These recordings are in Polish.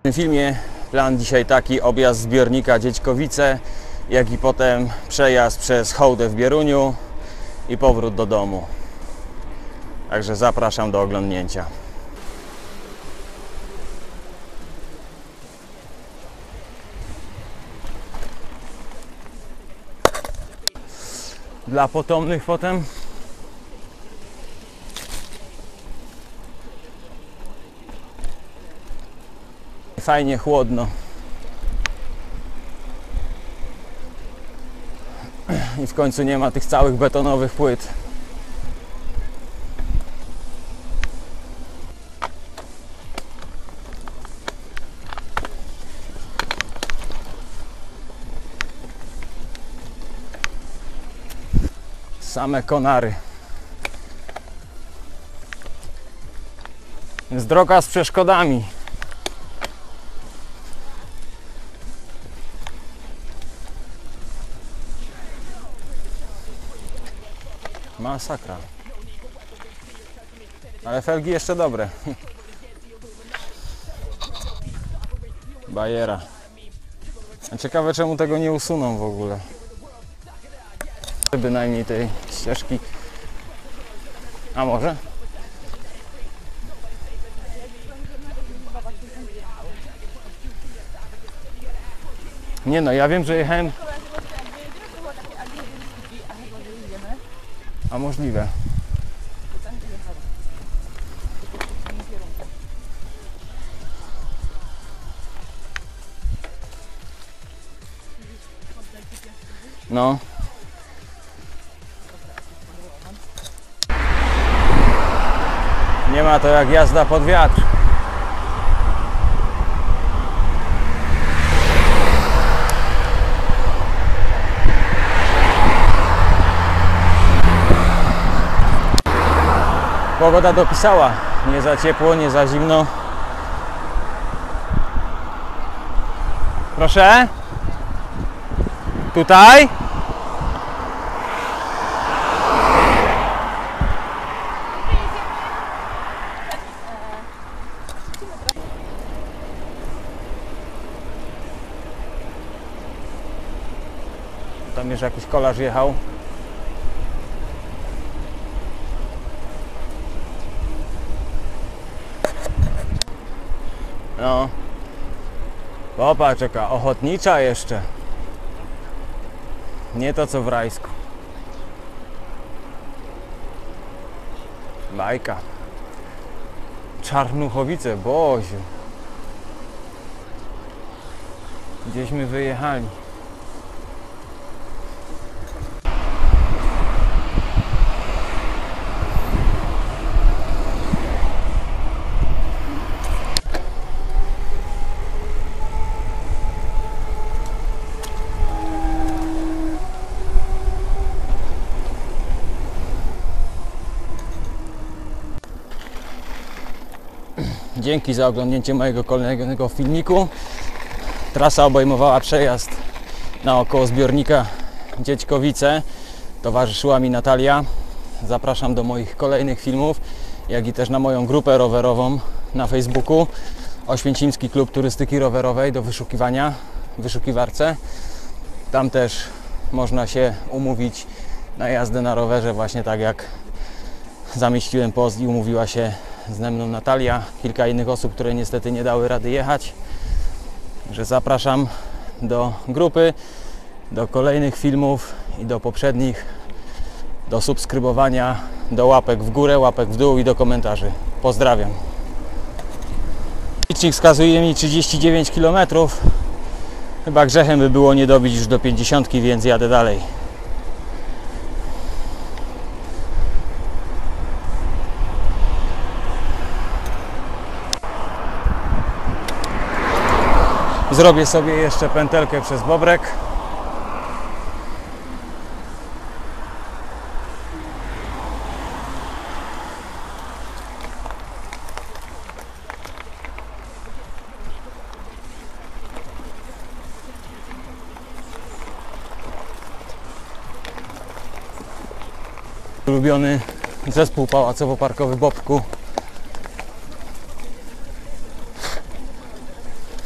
W tym filmie plan dzisiaj taki: objazd zbiornika Dziećkowice, jak i potem przejazd przez Hołdę w Bieruniu i powrót do domu. Także zapraszam do oglądnięcia. Dla potomnych potem fajnie chłodno i w końcu nie ma tych całych betonowych płyt. Same konary. Jest droga z przeszkodami. Masakra. Ale felgi jeszcze dobre. Bajera. Ciekawe, czemu tego nie usuną w ogóle. Bynajmniej tej ścieżki. A może? Nie no, ja wiem, że jechałem. A możliwe. No. Nie ma to jak jazda pod wiatr. Pogoda dopisała. Nie za ciepło, nie za zimno. Proszę? Tutaj? Tam już jakiś kolarz jechał. No. Popatrz, czeka, ochotnicza jeszcze. Nie to co w Rajsku. Bajka. Czarnuchowice, Boziu. Gdzieśmy wyjechali. Dzięki za oglądnięcie mojego kolejnego filmiku. Trasa obejmowała przejazd naokoło zbiornika Dziećkowice. Towarzyszyła mi Natalia. Zapraszam do moich kolejnych filmów, jak i też na moją grupę rowerową na Facebooku. Oświęcimski Klub Turystyki Rowerowej do wyszukiwania w wyszukiwarce. Tam też można się umówić na jazdę na rowerze, właśnie tak jak zamieściłem post i umówiła się ze mną Natalia, kilka innych osób, które niestety nie dały rady jechać. Że zapraszam do grupy, do kolejnych filmów i do poprzednich, do subskrybowania, do łapek w górę, łapek w dół i do komentarzy. Pozdrawiam. Licznik wskazuje mi 39 km. Chyba grzechem by było nie dobić już do 50, więc jadę dalej. Zrobię sobie jeszcze pętelkę przez Bobrek. Ulubiony zespół pałacowo-parkowy Bobku.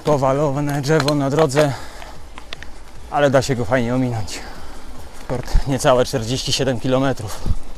powalone drzewo na drodze, ale da się go fajnie ominąć. Niecałe 47 km.